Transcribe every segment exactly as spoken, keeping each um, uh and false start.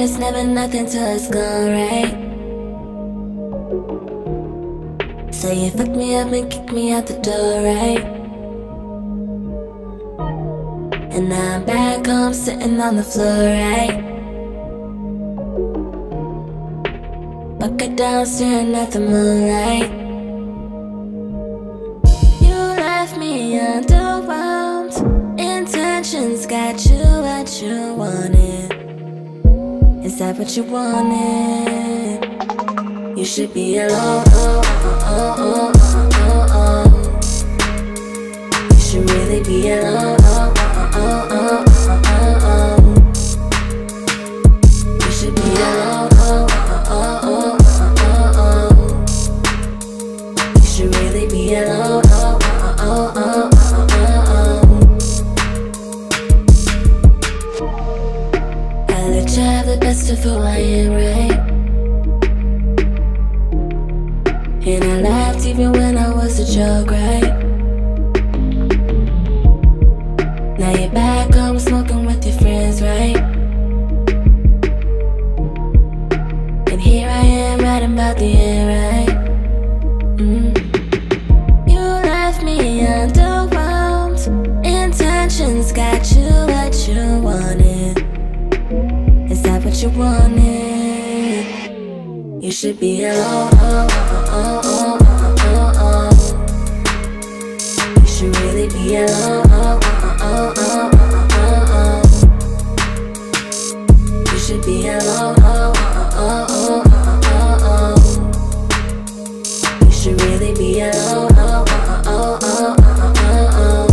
it's never nothing till it's gone right. So you fucked me up and kicked me out the door, right? And now I'm back home sitting on the floor, right? Bucket down staring at the moonlight. You left me underwhelmed. Intentions got you what you wanted. Is that what you wanted? You should be alone, oh, oh, oh, oh, oh, oh. You should really be alone, oh, oh, oh, oh, oh, oh. You should be alone, oh, oh, oh, oh, oh. You should really be alone, oh, oh, oh, oh, oh. I let you have the best of who I am, right? And I laughed even when I was a joke, right? Now you're back home smoking with your friends, right? And here I am writing about the end, right? Mm. You left me underwhelmed. Intentions got you what you wanted. Is that what you wanted? You should be alone, oh, oh, oh, oh, oh, oh. You should really be alone, oh, oh, oh, oh, oh. You should be alone, oh, oh, oh, oh, oh. You should really be alone, oh, oh, oh, oh.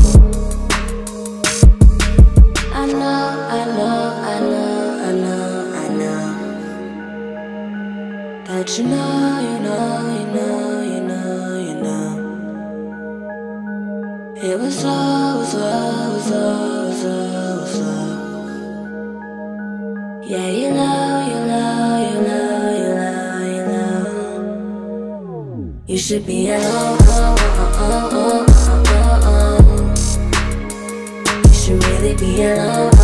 I know, I know, I know, I know, I know that you know, you know, you know, you know, you know. It was slow, slow, slow, slow, slow. Yeah, you know, you know, you know, you know, you know. You should be alone, oh, oh, oh, oh, oh, oh. You should really be alone.